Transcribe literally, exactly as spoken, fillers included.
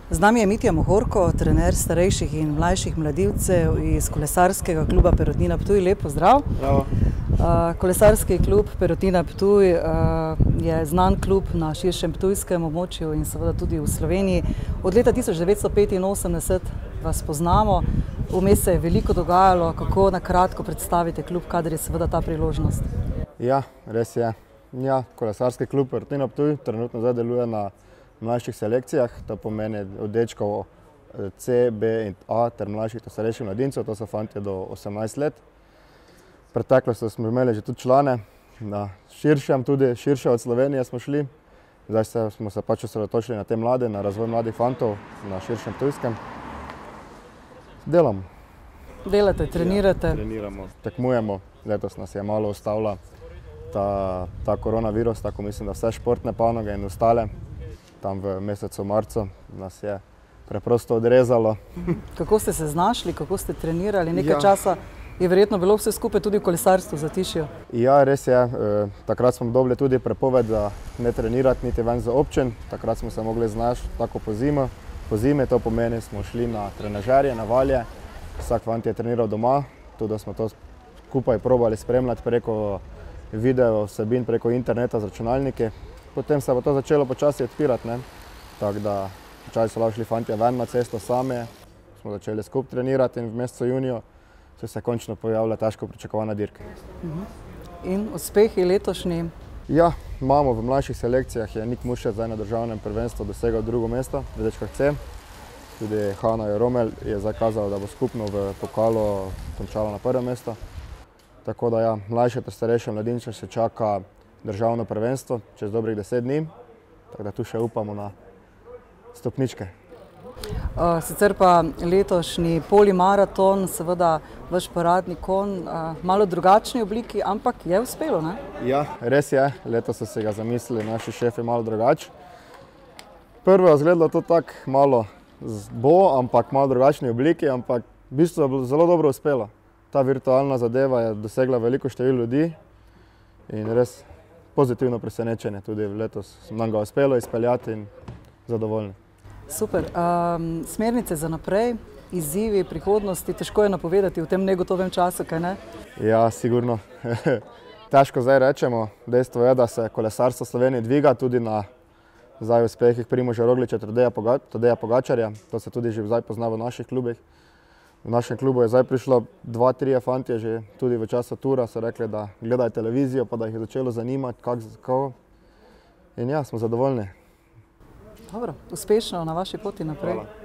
Z nami je Mitja Mohorko, trener starejših in mlajših mladilcev iz kolesarskega kluba Perutnina Ptuj. Lep pozdrav. Bravo. Kolesarski klub Perutnina Ptuj je znan klub na širšem ptujskem območju in seveda tudi v Sloveniji. Od leta tisoč devetsto petinosemdeset vas poznamo, vmes se je veliko dogajalo. Kako na kratko predstavite klub, kadar je seveda ta priložnost? Ja, res je. Ja, kolesarski klub Perutnina Ptuj trenutno zdaj deluje na mlajših selekcijah, to pomeni od dečkov C, B in A ter mlajših ter starejših mladincev, to so fantje do osemnajst let. V preteklosti smo imeli že tudi člane, na širšem tudi, širše od Slovenije smo šli. Zdaj se, smo se pač osredotočili na te mlade, na razvoj mladih fantov na širšem Ptujskem. Delamo. Delate, trenirate? Ja, treniramo, tekmujemo. Letos nas je malo ustavila ta, ta koronavirus, tako mislim, da vse športne panoge in ostale. Tam v mesecu marcu nas je preprosto odrezalo. Kako ste se znašli, kako ste trenirali? Nekaj Ja. časa je verjetno bilo vse skupaj tudi v kolesarstvu zatišje. Ja, res je. E, takrat smo dobili tudi prepoved, da ne trenirati niti ven za občin. Takrat smo se mogli znašti tako po zimi. Po zimi to pomeni, smo šli na trenažerje, na valje. Vsak fant je treniral doma, tudi smo to skupaj probali spremljati preko video vsebin, preko interneta z računalniki. Potem se bo to začelo počasi odpirati, ne. Tako da včasih so lahko šli fantje ven na cesto sami, smo začeli skupaj trenirati in v mesecu juniju so se končno pojavila težko pričakovana dirka. In uspehi letošnji? Ja, imamo v mlajših selekcijah, je Nik Mušec zdaj na državnem prvenstvu dosegel drugo mesto v dečkah C. Tudi Hana Romelj je zdaj kazala, da bo skupno v pokalu končala na prvo mesto. Tako da ja, mlajše ter starejše mladince se čaka državno prvenstvo čez dobrih deset dni, tako da tu še upamo na stopničke. Sicer pa letošnji polimaraton, seveda vaš paradni konj, malo drugačni obliki, ampak je uspelo, ne? Ja, res je. Letos so se ga zamislili naši šefi malo drugače. Prvo je izgledalo to tako malo bo, ampak malo drugačni obliki, ampak v bistvu je bilo zelo dobro uspelo. Ta virtualna zadeva je dosegla veliko število ljudi in res pozitivno presenečenje. Tudi letos nam ga uspelo izpeljati in zadovoljni. Super. Um, smernice za naprej, izzivi, prihodnosti, težko je napovedati v tem negotovem času, kaj ne? Ja, sigurno. Težko zdaj rečemo. Dejstvo je, da se kolesarstvo Slovenije dviga tudi na zdaj uspehih Primoža Rogliča, Tadeja Pogačarja. To se tudi že zdaj pozna v naših klubih. V našem klubu je zdaj prišlo dva, trije fantje že tudi v času tura, so rekli, da gledajo televizijo, pa da jih je začelo zanimati, kako. In ja, smo zadovoljni. Dobro, uspešno na vaši poti naprej. Hvala.